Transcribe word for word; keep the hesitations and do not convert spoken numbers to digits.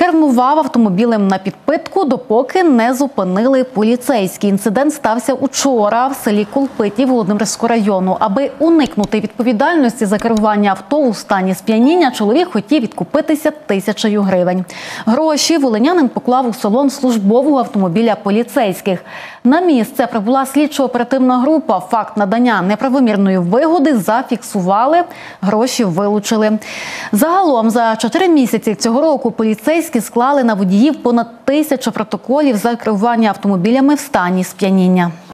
кермував автомобілем на підпитку, допоки не зупинили поліцейські. Інцидент стався учора в селі Колпиті Володимирського району. Аби уникнути відповідальності за керування авто у стані сп'яніння, чоловік хотів відкупитися тисячею гривень. Гроші волинянин поклав у салон службового автомобіля поліцейських. На місце прибула слідчо-оперативна група. Факт надання неправомірної вигоди зафіксували, гроші вилучили. Загалом за чотири місяці цього року поліцейські склали на водіїв понад тисячу протоколів за керування автомобілями в стані сп'яніння.